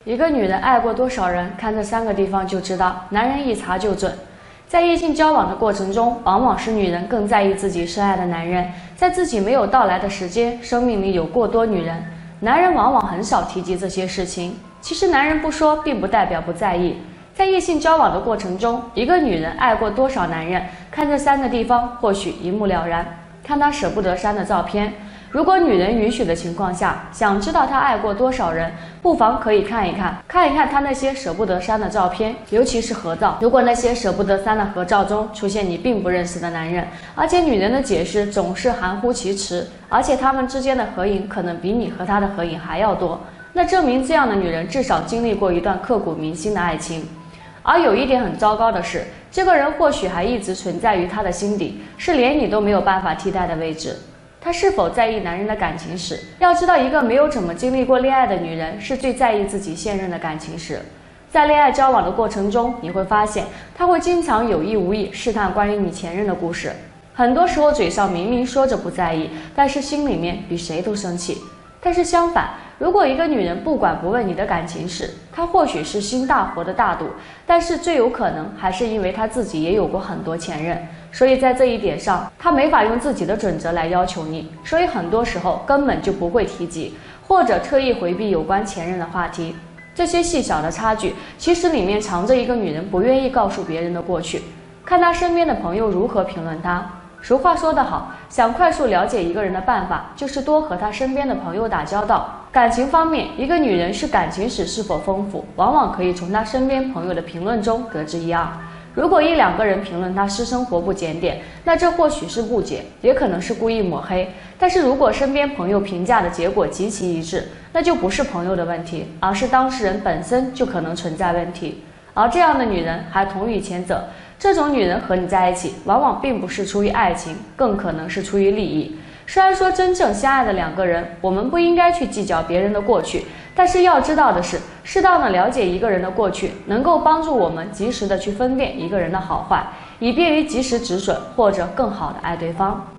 一个女人爱过多少人，看这3个地方就知道，男人一查就准。在异性交往的过程中，往往是女人更在意自己深爱的男人，在自己没有到来的时间，生命里有过多女人，男人往往很少提及这些事情。其实男人不说，并不代表不在意。在异性交往的过程中，一个女人爱过多少男人，看这3个地方或许一目了然。看她舍不得删的照片。如果女人允许的情况下，想知道她爱过多少人，不妨可以看一看她那些舍不得删的照片，尤其是合照。如果那些舍不得删的合照中出现你并不认识的男人，而且女人的解释总是含糊其辞，而且他们之间的合影可能比你和他的合影还要多，那证明这样的女人至少经历过一段刻骨铭心的爱情。而有一点很糟糕的是，这个人或许还一直存在于他的心底，是连你都没有办法替代的位置。他是否在意男人的感情史？要知道，一个没有怎么经历过恋爱的女人是最在意自己现任的感情史。在恋爱交往的过程中，你会发现他会经常有意无意试探关于你前任的故事。很多时候嘴上明明说着不在意，但是心里面比谁都生气。但是相反，如果一个女人不管不问你的感情史，她或许是心大活的大度，但是最有可能还是因为她自己也有过很多前任，所以在这一点上，她没法用自己的准则来要求你，所以很多时候根本就不会提及，或者特意回避有关前任的话题。这些细小的差距，其实里面藏着一个女人不愿意告诉别人的过去，看她身边的朋友如何评论她。俗话说得好，想快速了解一个人的办法，就是多和他身边的朋友打交道。感情方面，一个女人是感情史是否丰富，往往可以从她身边朋友的评论中得知一二。如果1、2个人评论她私生活不检点，那这或许是误解，也可能是故意抹黑。但是如果身边朋友评价的结果极其一致，那就不是朋友的问题，而是当事人本身就可能存在问题。而这样的女人还同予谴责，这种女人和你在一起，往往并不是出于爱情，更可能是出于利益。虽然说真正相爱的2个人，我们不应该去计较别人的过去，但是要知道的是，适当的了解一个人的过去，能够帮助我们及时的去分辨一个人的好坏，以便于及时止损或者更好的爱对方。